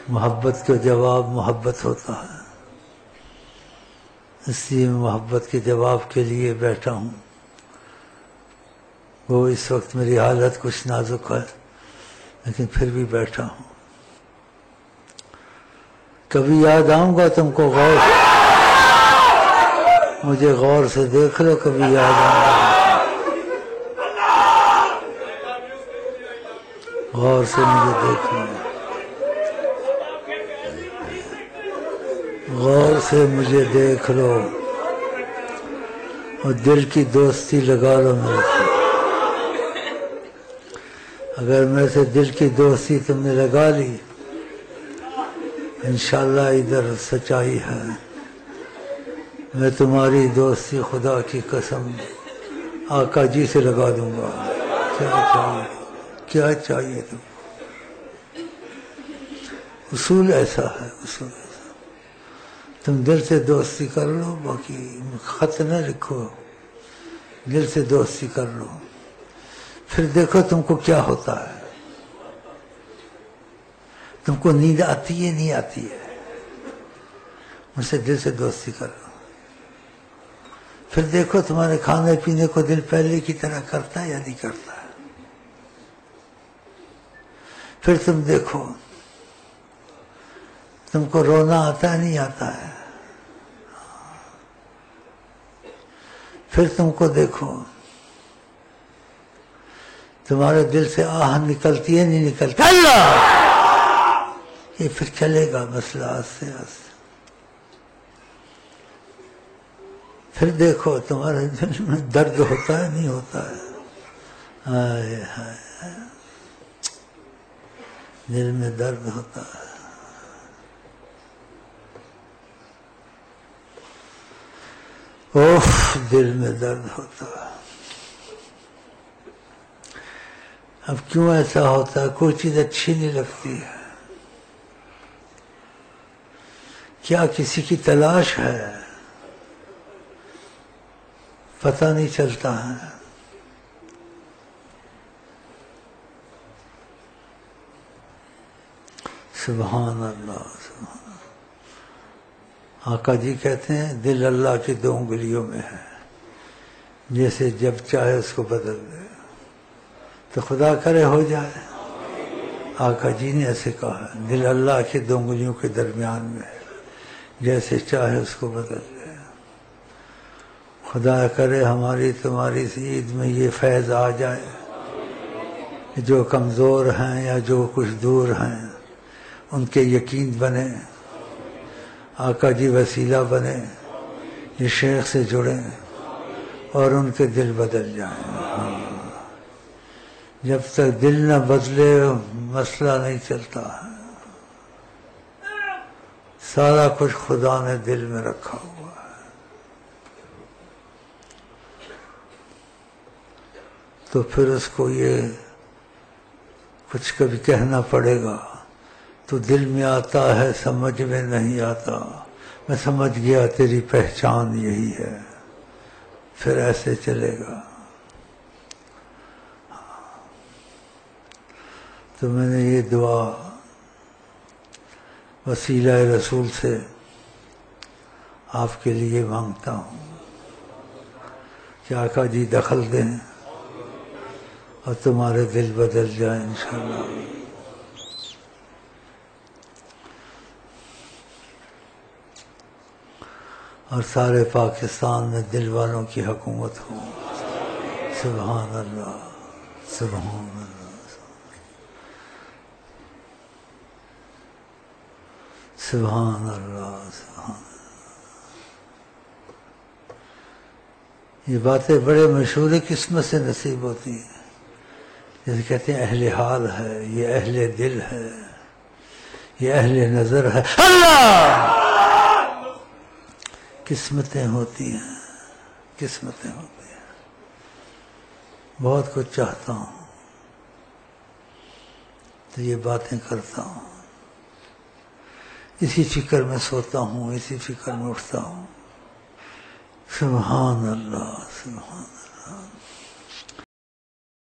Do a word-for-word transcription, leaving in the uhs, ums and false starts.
محبت کا جواب محبت ہوتا ہے، اس لیے میں محبت کے جواب کے لیے بیٹھا ہوں۔ وہ اس وقت میری حالت کچھ نازک ہے لیکن پھر بھی بیٹھا ہوں۔ کبھی یاد آؤں گا تم کو، غور مجھے غور سے دیکھ لو، کبھی یاد آؤں گا، غور سے مجھے دیکھ لو، غور سے مجھے دیکھ لو اور دل کی دوستی لگا لو میرے سے۔ اگر میں سے دل کی دوستی تم نے لگا لی، انشاءاللہ ادھر سچائی ہے، میں تمہاری دوستی خدا کی قسم آقا جی سے لگا دوں گا۔ کیا چاہیے، کیا چاہیے تم؟ اصول ایسا ہے، اصول ایسا، تم دل سے دوستی کر لو، باقی خط نہ لکھو، دل سے دوستی کر لو، پھر دیکھو تم کو کیا ہوتا ہے۔ تم کو نیند آتی ہے نہیں آتی ہے، مجھ سے دل سے دوستی کر لو، پھر دیکھو تمہارے کھانے پینے کو دل پہلے کی طرح کرتا ہے یا نہیں کرتا ہے۔ پھر تم دیکھو تم کو رونا آتا ہے نہیں آتا ہے، پھر تم کو دیکھو تمہارے دل سے آہ نکلتی ہے نہیں نکلتی، اللہ یہ پھر چلے گا مسئلہ آہستہ آہستہ۔ پھر دیکھو تمہارے دل میں درد ہوتا ہے نہیں ہوتا ہے، ہائے ہائے دل میں درد ہوتا ہے۔ اوف دل میں درد ہوتا ہے۔ اب کیوں ایسا ہوتا ہے؟ کوئی چیز اچھی نہیں لگتی ہے، کیا کسی کی تلاش ہے؟ پتہ نہیں چلتا ہے۔ سبحان اللہ، سبحان اللہ۔ آقا جی کہتے ہیں دل اللہ کی دو انگلیوں میں ہے، جیسے جب چاہے اس کو بدل دے، تو خدا کرے ہو جائے۔ آقا جی نے ایسے کہا دل اللہ کی دو انگلیوں کے درمیان میں ہے، جیسے چاہے اس کو بدل دے۔ خدا کرے ہماری تمہاری سی عید میں یہ فیض آ جائے، جو کمزور ہیں یا جو کچھ دور ہیں ان کے یقین بنے، آقا جی وسیلہ بنے، یہ شیخ سے جڑیں اور ان کے دل بدل جائیں۔ جب تک دل نہ بدلے مسئلہ نہیں چلتا ہے۔ سارا کچھ خدا نے دل میں رکھا ہوا ہے، تو پھر اس کو یہ کچھ کبھی کہنا پڑے گا تو دل میں آتا ہے سمجھ میں نہیں آتا، میں سمجھ گیا تیری پہچان یہی ہے، پھر ایسے چلے گا۔ تو میں نے یہ دعا وسیلہ رسول سے آپ کے لیے مانگتا ہوں کہ آقا جی دخل دیں اور تمہارے دل بدل جائیں انشاءاللہ۔ اور سارے پاکستان میں دل والوں کی حکومت ہو۔ سبحان اللہ، سبحان اللہ۔ سبحان اللہ، سبحان اللہ۔ یہ باتیں بڑے مشہور قسمت سے نصیب ہوتی ہیں، جیسے کہتے ہیں اہل حال ہے، یہ اہل دل ہے، یہ اہل نظر ہے، اللہ قسمتیں ہوتی ہیں، قسمتیں ہوتی ہیں۔ بہت کچھ چاہتا ہوں تو یہ باتیں کرتا ہوں، اسی فکر میں سوتا ہوں، اسی فکر میں اٹھتا ہوں۔ سبحان اللہ، سبحان اللہ۔